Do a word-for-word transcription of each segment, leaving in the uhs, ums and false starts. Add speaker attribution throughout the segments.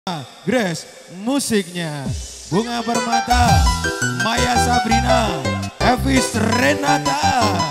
Speaker 1: Grace musiknya, Bunga Permata, Maya Sabrina, Evis Renata.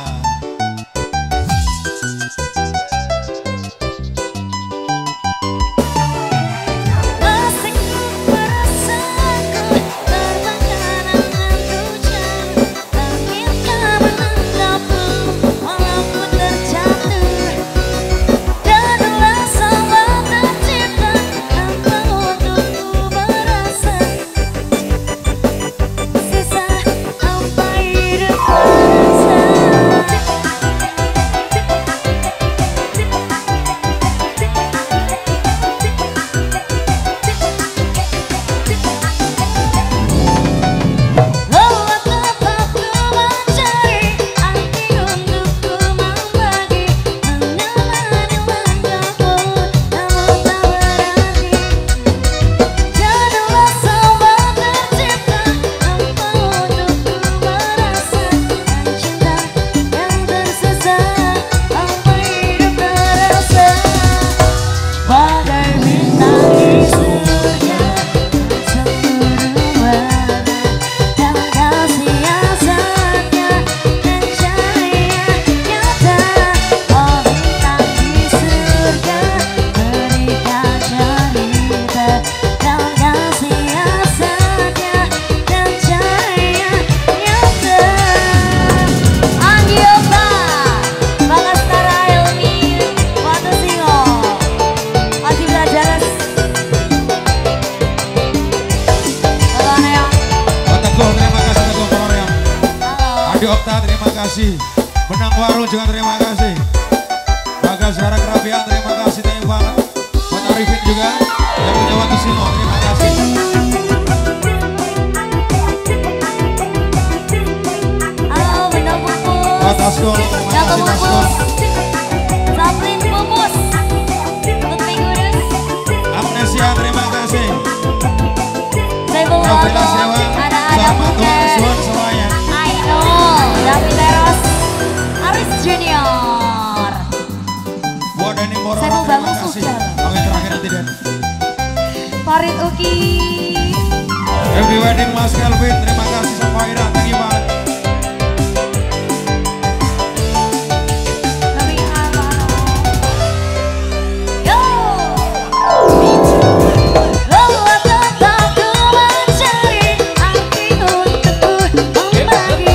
Speaker 1: Okta terima kasih, Benang Warung juga terima kasih, Bagas Garak Rabian terima kasih, thank you banget. Buat Arifin juga yang punya Watu Sino terima kasih.
Speaker 2: Halo Benang Pupus,
Speaker 1: Buat Askol terima kasih Askol.
Speaker 2: Sablin Pupus, Putri Kudus,
Speaker 1: Amnesia terima kasih.
Speaker 2: Saya bawa
Speaker 1: Novela Sewa sama Tuan Sun semuanya.
Speaker 2: David Teros, Aris Junior.
Speaker 1: Buat Dani Moro
Speaker 2: Saya mau
Speaker 1: terima
Speaker 2: bangun
Speaker 1: kasih.
Speaker 2: sukses.
Speaker 1: Oke terakhir nanti Dan.
Speaker 2: Farid Uki.
Speaker 1: Happy wedding Mas Kelvin terima kasih sama Ira thank you banget.
Speaker 2: Kami halo. Yo. Lalu tetap ku mencari arti untukku membagi.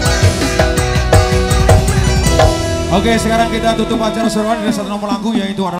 Speaker 1: Oke sekarang kita tutup acara seruan dengan satu nomor lagu yaitu